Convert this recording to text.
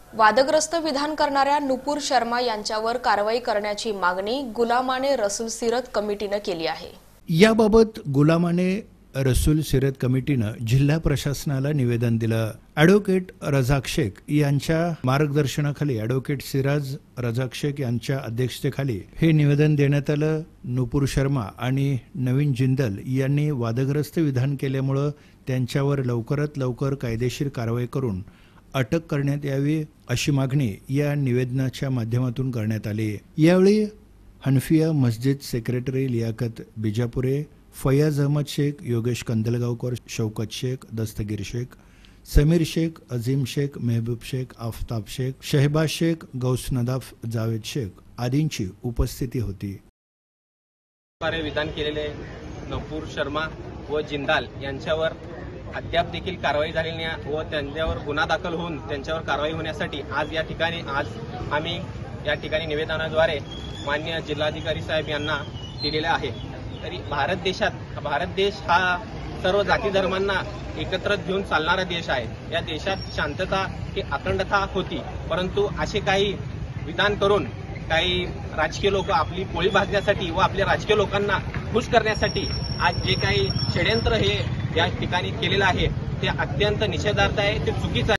वादग्रस्त विधान करणाऱ्या नुपूर शर्मा यांच्यावर कारवाई करण्याची मागणी गुलामाने रसूल सीरत कमिटीने केली आहे। याबाबत गुलामाने रसूल सीरत कमिटीने जिल्हा प्रशासनाला निवेदन दिलं। ॲडव्होकेट रजाक शेख यांच्या मार्गदर्शनाखाली ॲडव्होकेट सिराज रजाक शेख यांच्या अध्यक्षतेखाली हे निवेदन देण्यात आलं। नुपूर शर्मा आणि नवीन जिंदल यांनी वादग्रस्त विधान केल्यामुळे त्यांच्यावर लवकरात लवकर कायदेशीर कारवाई करून अटक करण्यात यावी अशी मागणी या निवेदनाच्या माध्यमातून करण्यात आली। यावेळी हनफिया मस्जिद सेक्रेटरी लियाकत बिजापुरे, फयाज अहमद शेख, योगेश कंदलगावकर, शौकत शेख, दस्तगीर शेख, समीर शेख, अजीम शेख, महबूब शेख, आफताब शेख, शहबाज शेख, गौस नदाफ, जावेद शेख आदींची उपस्थिती होती। विधान केलेले नुपूर शर्मा व जिंदाल यांच्यावर अद्याप देखील कारवाई झालेली नाही व त्यांच्यावर गुन्हा दाखल होऊन त्यांच्यावर कारवाई होण्यासाठी आज आम्ही या ठिकाणी निवेदनाद्वारे माननीय जिल्हाधिकारी साहेब यांना दिलेले आहे। तरी भारत देश हा सर्व जाती धर्मांना एकत्र घेऊन चालणारा देश आहे। या देशात शांतता ही अखंडता होती, परंतु असे काही विधान करून काही राजकीय लोक आपली पोळी भाजण्यासाठी व आपल्या राजकीय लोकांना खुश करण्यासाठी आज जे काही षड्यंत्र हे या ठिकाणी केलेलं आहे ते अत्यंत निषेधार्ह आहे, ते चुकीचं आहे।